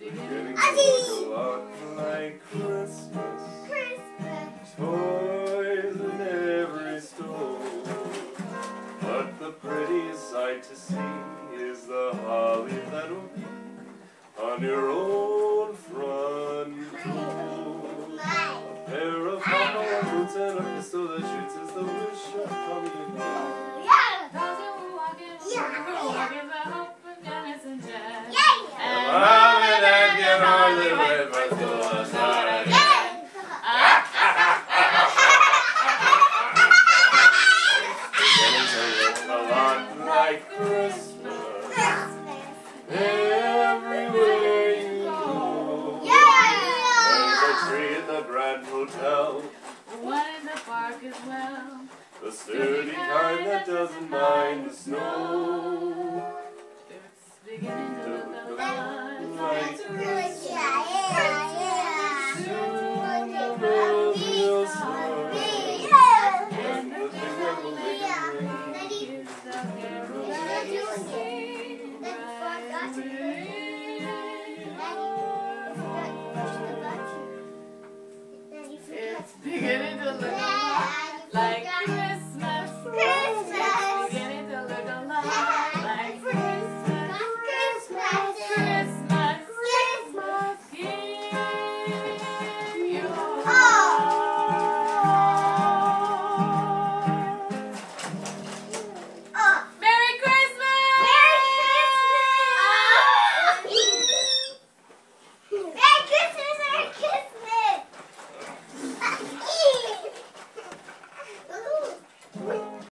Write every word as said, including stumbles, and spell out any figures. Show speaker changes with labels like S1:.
S1: beginning to look a lot like Christmas. Toys in every store. But the prettiest sight to see is the holly that will be on your own front door. A pair of high boots and a pistol that shoots is the wish of coming home. Mom and Dad can hardly wait for school to start again. Beginning to look a lot like Christmas. Everywhere you go. There's a tree in the Grand Hotel.
S2: One in the park as well.
S1: The sturdy kind that doesn't mind the snow.
S2: It's beginning to